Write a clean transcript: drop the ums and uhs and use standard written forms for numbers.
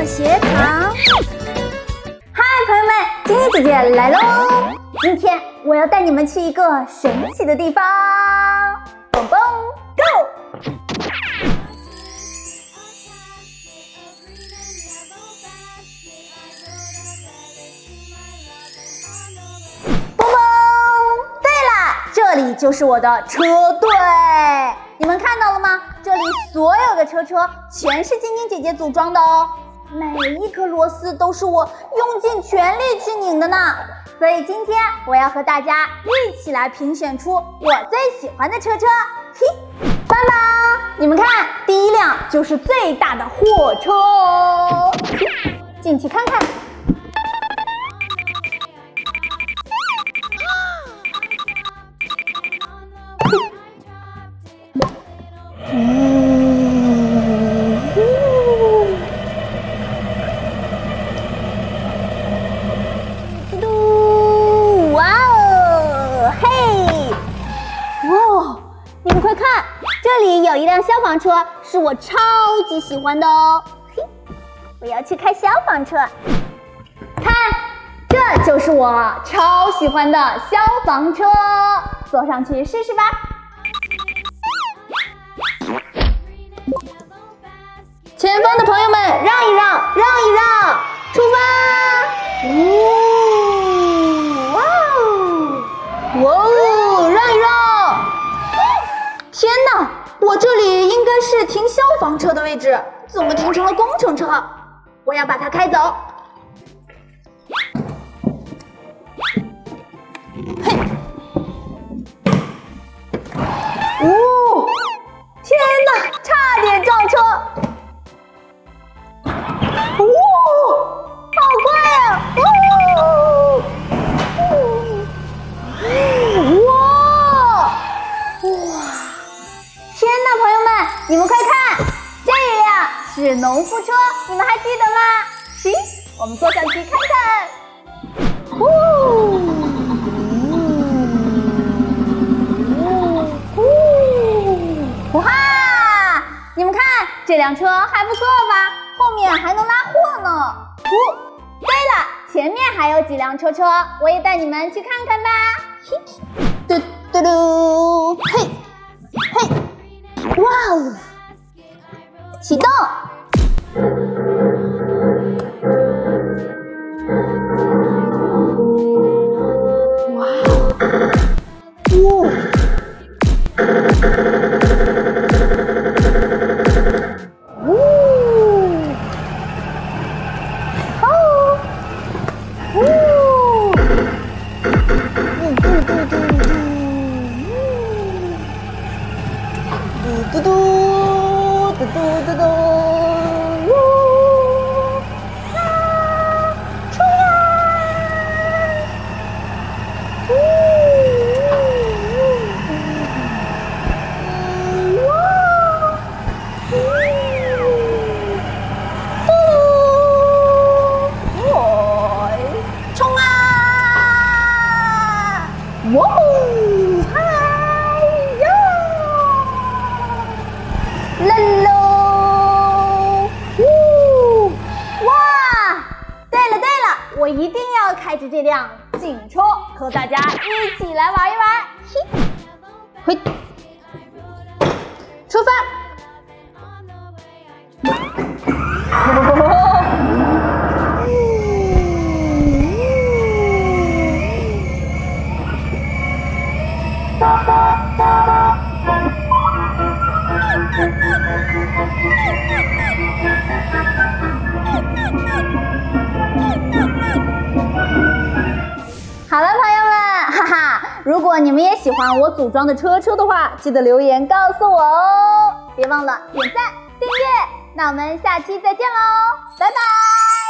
热血堂。嗨，朋友们，晶晶姐姐来喽！今天我要带你们去一个神奇的地方，蹦蹦 ，Go！ 蹦蹦，对了，这里就是我的车队，你们看到了吗？这里所有的车全是晶晶姐姐组装的哦，每一颗螺丝都是我用尽全力去拧的呢。所以今天我要和大家一起来评选出我最喜欢的车。嘿，棒棒！你们看，第一辆就是最大的货车哦，进去看看。哇哦，嘿，哇，你们快看，这里有一辆消防车，是我超级喜欢的哦。嘿，我要去开消防车，看，这就是我超喜欢的消防车，坐上去试试吧。前方的朋友们，让一让，让一让，出发！哇哦，哇哦，让一让！天哪，我这里应该是停消防车的位置，怎么停成了工程车？我要把它开走。嘿，哦，天哪，差点撞车！哇，好快啊！哇，天哪，朋友们，你们快看，这一辆是农夫车，你们还记得吗？行，我们坐上去看看。哇，你们看这辆车还不错吧？后面还能拉货呢。对了，前面还有几辆车，我也带你们去看看吧。嘟嘟嘟，嘿，嘿，哇哦！启动。哇哦！嘟嘟嘟嘟嘟嘟，冲啊！冲啊！哇哦！啦喽！哇！对了，我一定要开着这辆警车，和大家一起来玩一玩。嘿，出发！好了，朋友们，哈哈！如果你们也喜欢我组装的车的话，记得留言告诉我哦！别忘了点赞、订阅。那我们下期再见喽，拜拜！